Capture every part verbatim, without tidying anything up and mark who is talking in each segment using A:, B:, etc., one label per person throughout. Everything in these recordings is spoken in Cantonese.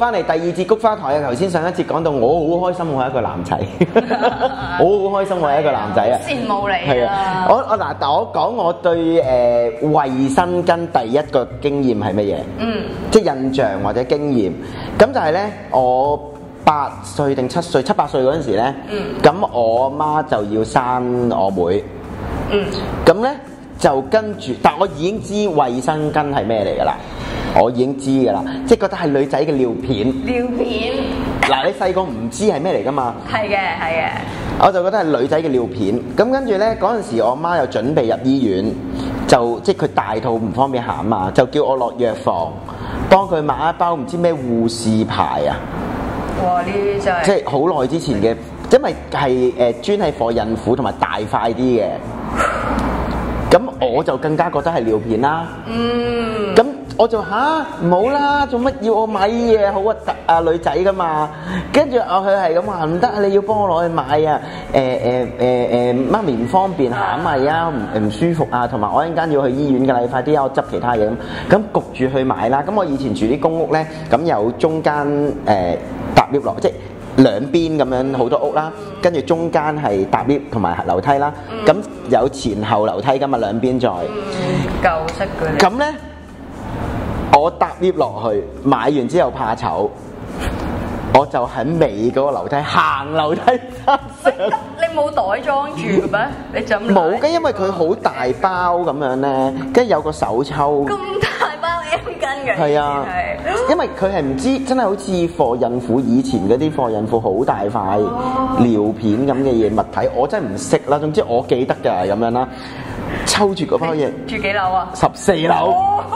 A: 翻嚟第二節菊花台啊！頭先上一節講到我好開心，我係一個男仔，我好開心，我係一個男仔啊！
B: 羨慕你
A: 係啊！我我嗱，我講我對誒衛生巾第一個經驗係乜嘢？嗯，即係印象或者經驗。咁就係咧，我八歲定七歲、七八歲嗰陣時咧，咁、嗯、我媽就要生我妹。嗯，咁咧就跟住，但我已經知衛生巾係咩嚟㗎啦。我已經知㗎啦，即係覺得係女仔嘅尿片。
B: 尿片。嗱，
A: 你細個唔知係咩嚟㗎嘛？
B: 係嘅，係嘅。
A: 我就覺得係女仔嘅尿片。咁跟住咧，嗰陣時我媽又準備入醫院，就即係佢大肚唔方便行嘛，就叫我落藥房幫佢買一包唔知咩護士牌啊。
B: 哇！呢啲真係
A: 即係好耐之前嘅，因為係誒、呃、專係貨孕婦同埋大塊啲嘅。咁我就更加覺得係尿片啦。嗯。咁我就吓唔好啦，做乜要我買嘢好核突啊？女仔噶嘛。跟住我佢係咁話唔得，你要幫我攞去買啊！誒誒誒誒，媽咪唔方便行咪啊，唔唔舒服啊，同埋我一陣間要去醫院㗎啦，你快啲啊！我執其他嘢咁，咁焗住去買啦。咁我以前住啲公屋咧，咁有中間誒搭 lift 落，即係兩邊咁樣好多屋啦，跟住中間係搭 lift 同埋樓梯啦。咁、嗯、有前後樓梯㗎嘛，兩邊再。
B: 嗯，舊式嗰啲。咁
A: 咧？我搭 lift 落去，買完之後怕醜，我就喺尾嗰個樓梯行樓梯翻上。
B: 你冇袋裝住嘅咩？你就咁
A: 冇嘅，因為佢好大包咁樣咧，跟住有個手抽。
B: 咁大包 M 巾嘅。
A: 係啊，因為佢係唔知真係好似貨孕婦以前嗰啲貨孕婦好大塊尿片咁嘅嘢物體，我真係唔識啦。總之我記得㗎咁樣啦，抽住嗰包嘢。
B: 住幾樓啊？
A: 十四樓。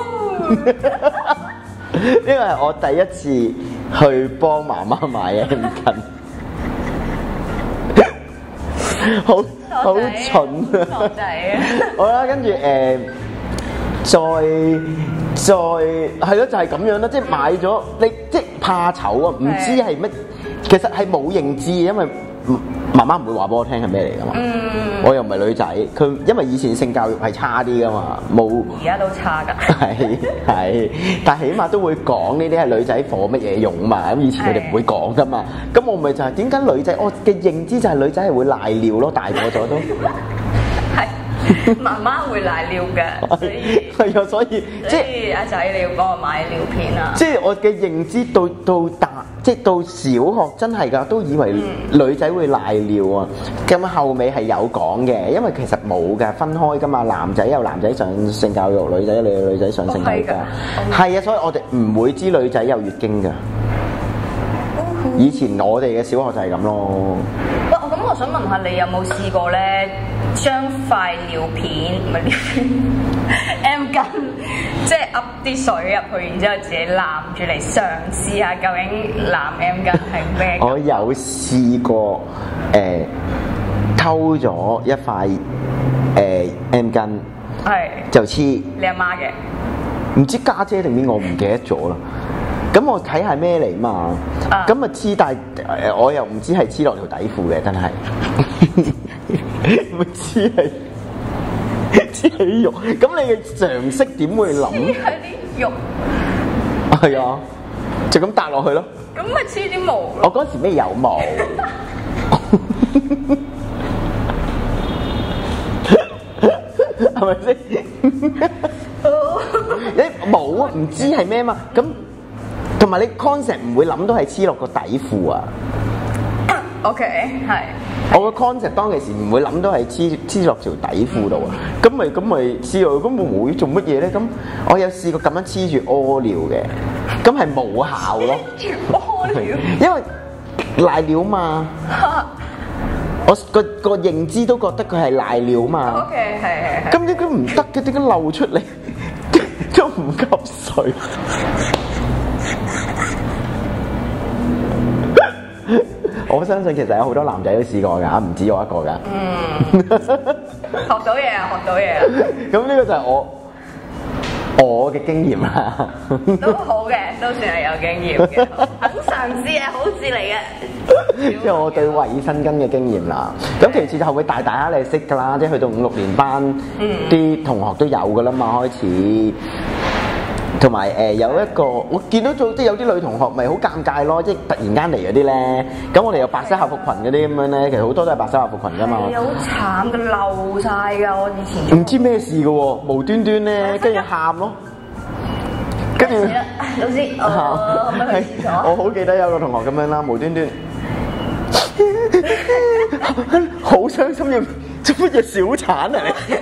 A: 呢個係我第一次去幫媽媽買 M 巾，好好蠢啊！好啦，跟住誒，再再係咯，就係咁樣啦，即係買咗你即係怕醜啊，唔知係乜，其實係冇認知，因為媽媽唔會話俾我聽係咩嚟噶嘛。嗯，我又唔係女仔，佢因為以前性教育係差啲噶嘛，冇。
B: 而家都差㗎。
A: 係係，但係起碼都會講呢啲係女仔貨乜嘢用嘛。咁以前佢哋唔會講噶嘛。咁我咪就係點解女仔我嘅認知就係女仔係會賴尿咯，大個咗都。
B: 係，媽媽會賴尿㗎，所以
A: 係啊，所以即
B: 係阿仔你要幫我買尿片啊。
A: 即係我嘅認知到到大。即係到小學真係㗎，都以為女仔會賴尿啊！咁、嗯、後尾係有講嘅，因為其實冇㗎，分開㗎嘛。男仔有男仔上性教育，女仔有女仔上性教育㗎。係啊，所以我哋唔會知女仔有月經㗎。嗯、以前我哋嘅小學就係咁咯。
B: 喂，咁我想問下你有冇試過咧，將塊尿片唔係尿片 M 巾，即係噏啲水入去，然之後自己攬住嚟嘗試下究竟攬 M 巾係咩？
A: 我有試過誒、呃、偷咗一塊誒、呃、M 巾，係就黐
B: 你阿媽嘅，
A: 唔知家姐定邊個，我唔記得咗啦。咁我睇下咩嚟嘛，咁啊黐，但係誒我又唔知係黐落條底褲嘅，真係咪黐係黐起肉？咁你嘅常識點會諗？
B: 黐係啲肉。
A: 係啊，就咁搭落去咯。
B: 咁咪黐啲毛咯。
A: 我嗰時咩有毛？係咪先？你冇啊？唔知係咩嘛？咁。同埋你 concept 唔會諗到係黐落個底褲啊
B: ？OK， 係。
A: 我個 concept 當其時唔會諗到係黐黐落條底褲度啊。咁咪咁咪黐落，咁我會做乜嘢咧？咁我有試過咁樣黐住屙尿嘅，咁係無效咯。黐住屙尿，因為賴尿嘛。我個個認知都覺得佢係賴尿嘛。
B: OK， 係係係。
A: 咁點解唔得嘅？點解漏出嚟都唔吸水？我相信其實有好多男仔都試過㗎，唔止我一個㗎。
B: 嗯，學到嘢啊，學到嘢啊！
A: 咁呢個就係我我嘅經驗啦。
B: 都好嘅，都算係有經驗嘅，肯嘗試係好事嚟嘅。
A: 即係我對衛生巾嘅經驗啦。咁其次就後尾大大家你識㗎啦，即係去到五六年班，啲、嗯、同學都有㗎啦嘛，開始。 同埋誒有一個，我見到做即係有啲女同學咪好尷尬咯，即係突然間嚟嗰啲咧。咁我哋有白色校服裙嗰啲咁樣咧，其實好多都係白色校服裙㗎嘛。
B: 係好慘嘅，漏晒㗎，我以前。
A: 唔知咩事嘅喎，無端端咧，跟住喊咯。跟住，
B: 老師，我可唔可以去廁所？
A: 我好記得有個同學咁樣啦，無端端好傷心嘅，做乜嘢小產啊你？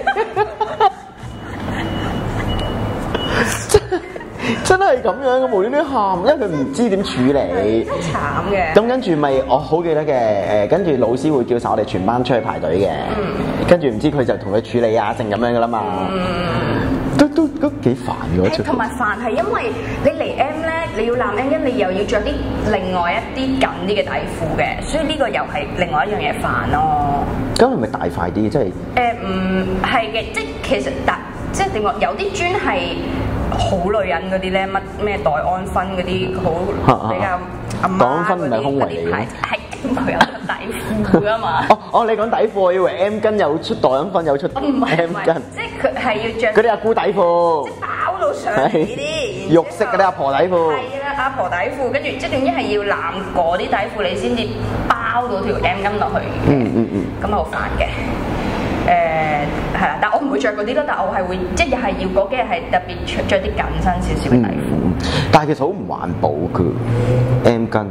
A: 真係咁樣嘅，無端端喊，因為佢唔知點處理。
B: 真係慘嘅。
A: 咁跟住咪我好記得嘅，誒跟住老師會叫晒我哋全班出去排隊嘅，跟住唔知佢就同佢處理啊，成咁樣嘅啦嘛。都都都幾煩嘅。
B: 係同埋煩係因為你嚟 M 咧，你要攬 M 一，你又要着啲另外一啲緊啲嘅底褲嘅，所以呢個又係另外一樣嘢煩咯。
A: 咁係咪大塊啲？即係
B: 誒唔係嘅，即係其實大即係點講？有啲專係好女人嗰啲咧，乜咩黛安芬嗰啲好比較阿媽嗰啲嗰啲牌，係佢有底褲噶嘛？
A: 哦哦，你講底褲，我以為 M 巾有出黛安芬有出 M 巾，
B: 即係佢係要着
A: 嗰啲阿姑底褲，
B: 即係包到上嚟呢啲
A: 肉色嗰啲阿婆底褲。
B: 係啦，阿婆底褲，跟住即係總之係要攬嗰啲底褲，你先至包到條 M 巾落去。
A: 嗯嗯嗯，
B: 咁好煩嘅。誒係啦，但我唔會着嗰啲咯，但我係會即係又係要嗰幾日係特別着啲緊身少少嘅底褲。
A: 嗯、但係其實好唔環保㗎 M 巾。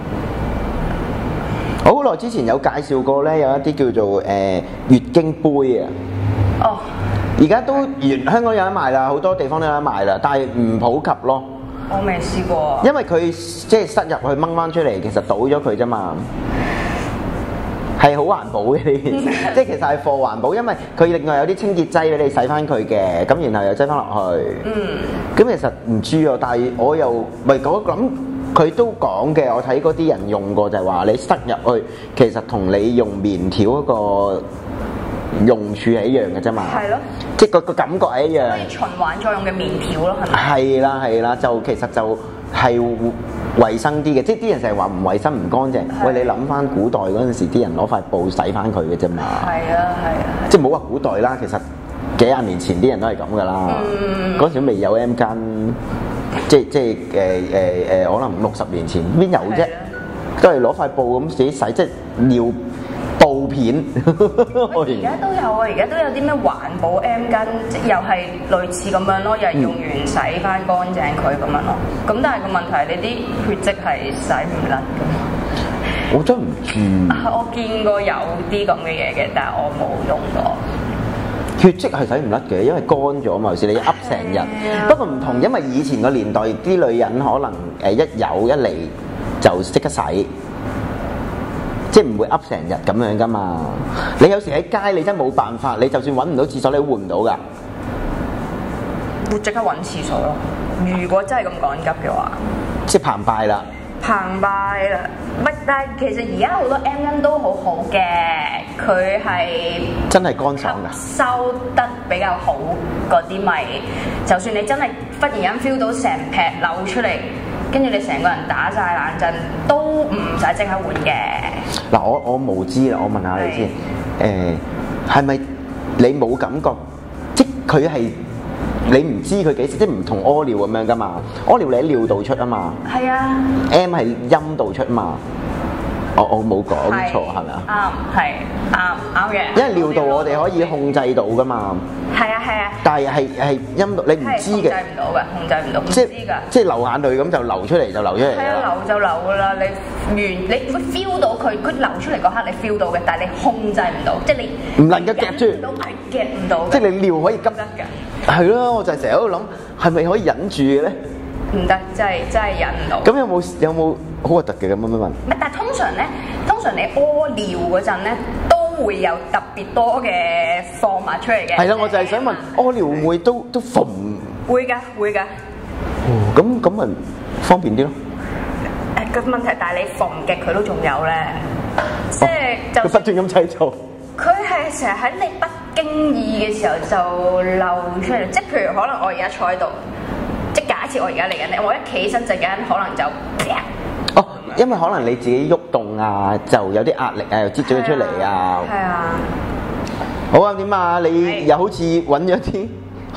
A: 我好耐之前有介紹過咧，有一啲叫做誒、呃、月經杯啊。
B: 哦。
A: 而家都原香港有得賣啦，好多地方都有得賣啦，但係唔普及咯。
B: 我未試過。
A: 因為佢即係塞入去掹翻出嚟，其實倒咗佢啫嘛。係好環保嘅呢件事，即係其實係貨環保，因為佢另外有啲清潔劑俾你洗翻佢嘅，咁然後又擠翻落去。嗯。咁其實唔知啊，但係我又咪嗰咁佢都講嘅，我睇嗰啲人用過就係話你塞入去，其實同你用棉條嗰個用處係一樣嘅啫嘛。係咯。即係個個感覺係一樣。可以循環作用嘅棉條咯，係咪？係啦係啦，就其實就係衞生啲嘅，即係啲人成日話唔衞生唔乾淨。喂，你諗翻古代嗰陣時，啲人攞塊布洗翻佢嘅啫嘛。係啊係啊。即係冇話古代啦，其實幾廿年前啲人都係咁噶啦。嗰陣時未有 M 巾，即係即係誒誒誒，可能五六十年前邊有啫？都係攞塊布咁自己洗，即係尿布片。而家都有啊，而家都有啲咩環保 M 巾，即又係類似咁樣咯，又係用完洗翻乾淨佢咁樣咯。咁但係個問題，你啲血跡係洗唔甩嘅。我真唔知。我見過有啲咁嘅嘢嘅，但係我冇用過。血跡係洗唔甩嘅，因為乾咗嘛，有時你噏成日。不過唔同，因為以前個年代啲女人可能誒一有一嚟就即刻洗。即係唔會噏成日咁樣噶嘛？你有時喺街，你真係冇辦法，你就算揾唔到廁所，你都換唔到噶。會即刻揾廁所咯。如果真係咁趕急嘅話，即係澎湃啦。澎湃啦，唔係，但係其實而家好多 M 巾都好好嘅，佢係真係乾爽㗎，收得比較好嗰啲咪，就算你真係忽然間 feel 到成劈漏出嚟。跟住你成個人打晒冷震，都唔使即刻換嘅。嗱，我我無知啦，我問下你先。誒，係咪你冇感覺？即佢係你唔知佢幾時，即唔同屙尿咁樣噶嘛？屙尿你喺尿道出啊嘛。係啊。M 係陰道出嘛？我我冇講錯係咪啊？啱，係啱啱嘅。因為尿道我哋可以控制到噶嘛。係啊係啊。但係係係陰道你唔知嘅。控制唔到嘅，控制唔到，唔知㗎。即係流眼淚咁就流出嚟就流出嚟。係啊，流就流㗎啦。你完你會 feel 到佢，佢流出嚟嗰刻你 feel 到嘅，但係你控制唔到，即係你唔能夠夾住。夾唔到係夾唔到。即係你尿可以急得㗎。係咯，我就係成日喺度諗，係咪可以忍住嘅咧？唔得，真係真係忍唔到。咁有冇有冇好核突嘅咁樣問？唔係，但係通常咧，通常你屙尿嗰陣咧，都會有特別多嘅貨物出嚟嘅。係啦，我就係想問，屙尿會唔會都都縫？會㗎，會㗎。哦，咁咁咪方便啲咯。誒，個問題，但係你縫極佢都仲有咧，即係就佢不斷咁製造。佢係成日喺你不經意嘅時候就漏出嚟，即係譬如可能我而家坐喺度。即係假設我而家嚟緊咧，我一企起身陣間可能就哦，因為可能你自己喐動啊，就有啲壓力啊，又擠咗佢出嚟啊。係啊。好啊，點啊？你又好似揾咗啲好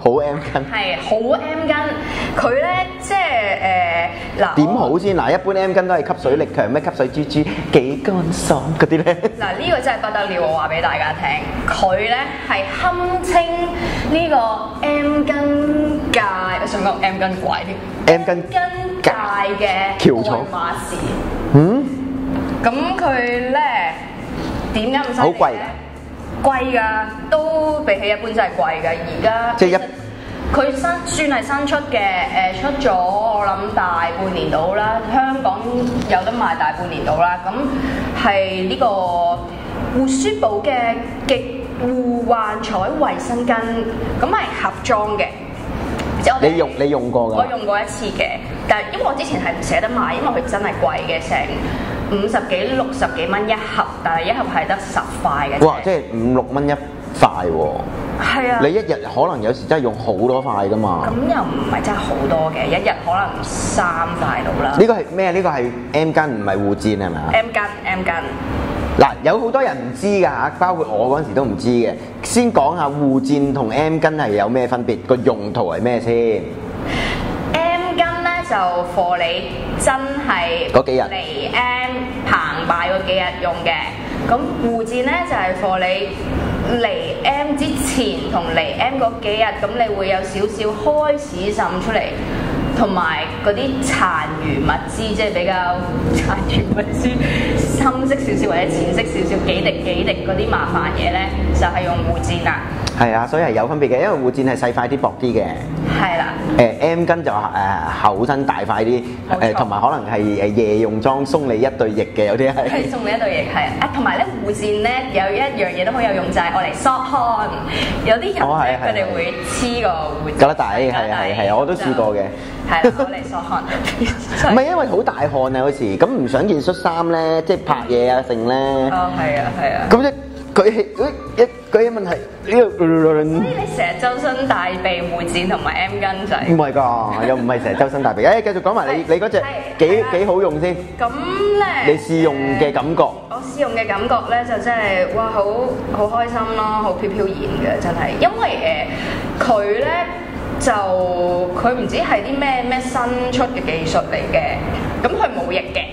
A: 好 M 巾。
B: 係好 M 巾，佢咧即係誒嗱
A: 點好先？嗱，一般 M 巾都係吸水力強，咩吸水珠珠幾乾爽嗰啲咧。
B: 嗱呢個真係不得了，我話俾大家聽，佢咧係堪稱呢個 M 巾界，我想講 M 巾怪添
A: M 巾
B: 界嘅
A: 翹楚
B: 愛馬仕。
A: 嗯，
B: 咁佢咧點解咁犀利？
A: 好貴
B: 咧？貴㗎，都比起一般真係貴㗎。而家
A: 即係一
B: 佢新算係新出嘅，誒出咗我諗大半年到啦，香港有得賣大半年到啦。咁係呢個護舒寶嘅極護幻彩衛生巾，咁係盒裝嘅。即係我哋
A: 你用你用過㗎？
B: 我用過一次嘅，但係因為我之前係唔捨得買，因為佢真係貴嘅，成五十幾六十幾蚊一盒，但係一盒係得十塊嘅啫。
A: 哇！即係五六蚊一塊喎。
B: 係啊。
A: 你一日可能有時真係用好多塊㗎嘛。
B: 咁又唔係真係好多嘅，一日可能三塊到啦。
A: 呢個係咩？呢個係 M 巾唔係護墊係咪啊
B: M 巾 M 巾。
A: 嗱，有好多人唔知㗎嚇，包括我嗰陣時都唔知嘅。先講下護墊同 M 巾係有咩分別，個用途係咩先
B: ？M 巾咧就貨你真係
A: 嗰幾日
B: 嚟 M 澎湃嗰幾日用嘅，咁護墊咧就係貨你嚟 M 之前同嚟 M 嗰幾日，咁你會有少少開始滲出嚟。同埋嗰啲殘餘物資，即係比較殘餘物資，深色少少或者淺色少少，幾滴幾滴嗰啲麻煩嘢咧，就係、是、用護墊啦。
A: 係啊，所以係有分別嘅，因為護墊係細塊啲、薄啲嘅。
B: 係啦。
A: 誒 M 巾就誒厚身大塊啲，誒同埋可能係誒夜用裝鬆你一對翼嘅，有啲係。
B: 係送你一對翼，係啊，同埋咧護墊咧有一樣嘢都好有用，就係我嚟索汗。有啲人咧佢哋會黐個護墊。
A: 覺得抵，係啊係係，我都試過嘅。
B: 係啦，我嚟索汗。
A: 唔係因為好大汗啊，有時咁唔想件恤衫咧，即係拍嘢啊剩咧。
B: 哦，係啊係啊。
A: 咁即舉起一舉起問題呢個。
B: 所以你成日周身帶備護墊同埋 M 巾仔。
A: 唔係㗎，又唔係成日周身帶備。誒，繼續講埋你你嗰隻幾幾好用先。
B: 咁咧？
A: 你試用嘅感覺？
B: 我試用嘅感覺咧，就真係哇，好好開心咯，好飄飄然嘅真係，因為誒佢咧。就佢唔知係啲咩咩新出嘅技術嚟嘅，咁佢冇液嘅，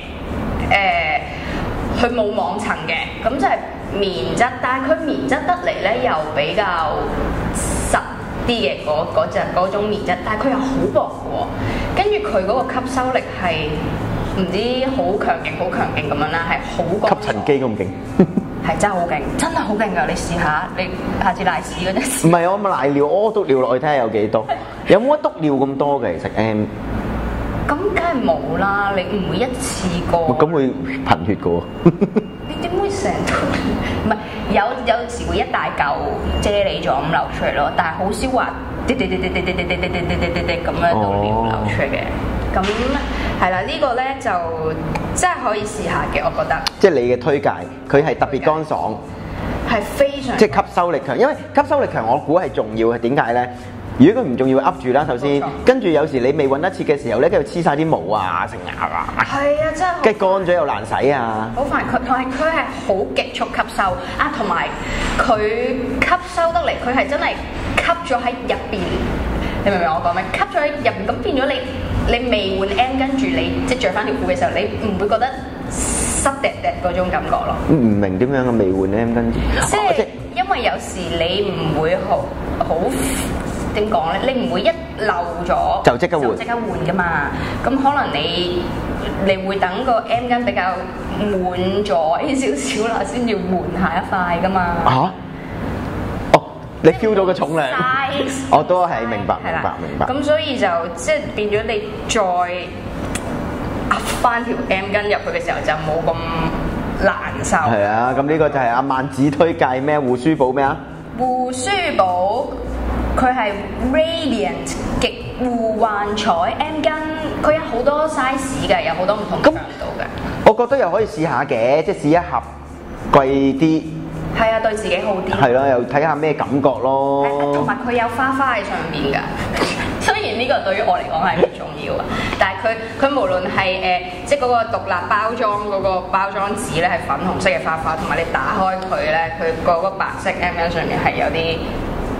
B: 誒佢冇網層嘅，咁就係棉質，但係佢棉質得嚟咧又比較實啲嘅嗰嗰隻嗰種棉質，但係佢又好薄嘅喎，跟住佢嗰個吸收力係唔知好強勁好強勁咁樣啦，係好過
A: 吸塵機咁勁。
B: 係真係好勁，真係好勁㗎！你試下，你下次瀨屎嗰陣時。
A: 唔係我咪瀨尿屙督尿落去睇下有幾多，有冇得督尿咁多嘅其實 M？
B: 咁梗係冇啦，你唔會一次過。
A: 咁會貧血嘅喎。
B: 你點會成套？唔係有有時會一大嚿啫喱咗咁流出嚟咯，但係好少話滴滴滴滴滴滴滴滴滴滴滴滴滴咁樣倒尿流出嘅。咁係啦，呢個咧就真係可以試下嘅，我覺得。
A: 即係你嘅推介，佢係特別乾爽，
B: 係非常。
A: 即係吸收力強，因為吸收力強，我估係重要嘅。點解咧？如果佢唔重要，噏住啦，首先。跟住有時你未揾得切嘅時候咧，跟住黐晒啲毛啊、成牙啊。係
B: 啊，真係。
A: 跟住乾咗又難洗啊。
B: 好煩，佢同埋佢係好極速吸收啊，同埋佢吸收得嚟，佢係真係吸咗喺入邊。你明唔明我講咩？吸咗喺入邊，咁變咗你。你未換 M 跟住你即係著翻條褲嘅時候，你唔會覺得濕滴滴嗰種感覺咯。
A: 唔明點樣嘅未換 M 跟住？
B: 即係、哦、因為有時你唔會好好點講咧，你唔會一漏咗
A: 就即刻換，
B: 即刻換噶嘛。咁可能你你會等個 M 巾比較滿咗少少啦，先至換下一塊噶嘛。啊？
A: 你 feel 到個重量，我都係明白明白明白。
B: 咁所以就即係變咗你再壓翻條 M 巾入去嘅時候，就冇咁難受。
A: 係啊，咁呢個就係阿萬子推介咩護舒寶咩啊？
B: 護舒寶佢係 Radiant 極護幻彩 M 巾，佢有好多 size 嘅，有好多唔同強度嘅。
A: 我覺得又可以試下嘅，即係試一盒貴啲。
B: 係啊，對自己好啲。
A: 係咯，又睇下咩感覺咯。
B: 同埋佢有花花喺上面㗎。雖然呢個對於我嚟講係唔重要啊，但係佢佢無論係誒、呃，即係嗰個獨立包裝嗰個包裝紙咧係粉紅色嘅花花，同埋你打開佢咧，佢嗰個白色 M 巾上面係有啲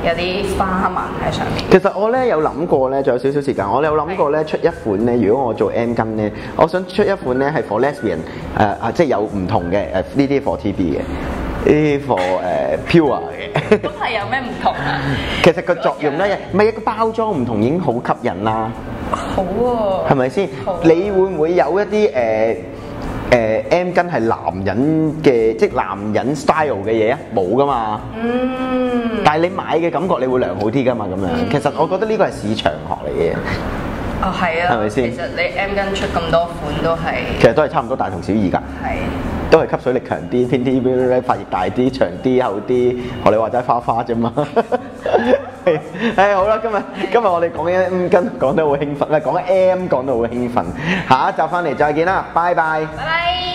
B: 有啲花紋喺上面。
A: 其實我咧有諗過咧，仲有少少時間，我有諗過咧出一款咧，如果我做 M 巾咧，我想出一款咧係 for lesbian 誒、呃、啊，即係有唔同嘅誒呢啲 for T B 嘅。呢啲 for 誒 pure 嘅，
B: 咁係有咩唔同啊？
A: 其實個作用咧，唔係一個包裝唔同已經好吸引啦。
B: 好喎，
A: 係咪先？你會唔會有一啲誒誒 M 巾係男人嘅，即係男人 style 嘅嘢啊？冇噶嘛。
B: 嗯。
A: 但係你買嘅感覺，你會良好啲噶嘛？咁樣，其實我覺得呢個係市場學嚟嘅。
B: 哦，係啊。
A: 係咪先？
B: 其實你 M 巾出咁多款都係。
A: 其實都係差唔多大同小異㗎。
B: 係。
A: 都係吸水力強啲，偏啲發熱大啲，長啲厚啲，學你話齋花花啫嘛。誒好啦，今日今日我哋講緊 M 巾講得好興奮，唔係講緊 M 講得好興奮。下一集翻嚟再見啦，拜拜。
B: 拜拜。